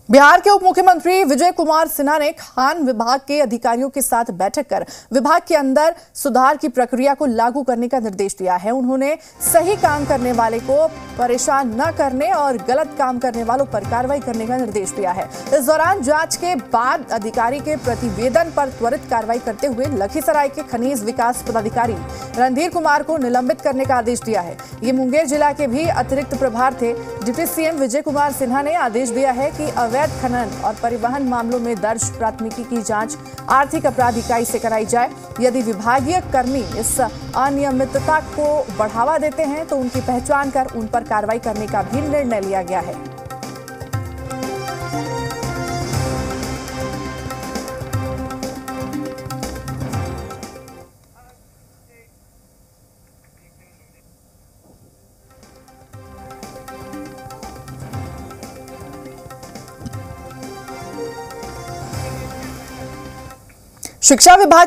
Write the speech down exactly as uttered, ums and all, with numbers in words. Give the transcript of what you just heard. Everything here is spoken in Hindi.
बिहार के उप मुख्यमंत्री विजय कुमार सिन्हा ने खान विभाग के अधिकारियों के साथ बैठक कर विभाग के अंदर सुधार की प्रक्रिया को लागू करने का निर्देश दिया है। उन्होंने सही काम करने वाले को परेशान न करने और गलत काम करने वालों पर कार्रवाई करने का निर्देश दिया है। इस दौरान जांच के बाद अधिकारी के प्रतिवेदन पर त्वरित कार्रवाई करते हुए लखीसराय के खनिज विकास पदाधिकारी रणधीर कुमार को निलंबित करने का आदेश दिया है। ये मुंगेर जिला के भी अतिरिक्त प्रभार थे। डिप्टी सीएम विजय कुमार सिन्हा ने आदेश दिया है कि अवैध खनन और परिवहन मामलों में दर्ज प्राथमिकी की जांच आर्थिक अपराध इकाई से कराई जाए। यदि विभागीय कर्मी इस अनियमितता को बढ़ावा देते हैं तो उनकी पहचान कर उन पर कार्रवाई करने का भी निर्णय लिया गया है। शिक्षा विभाग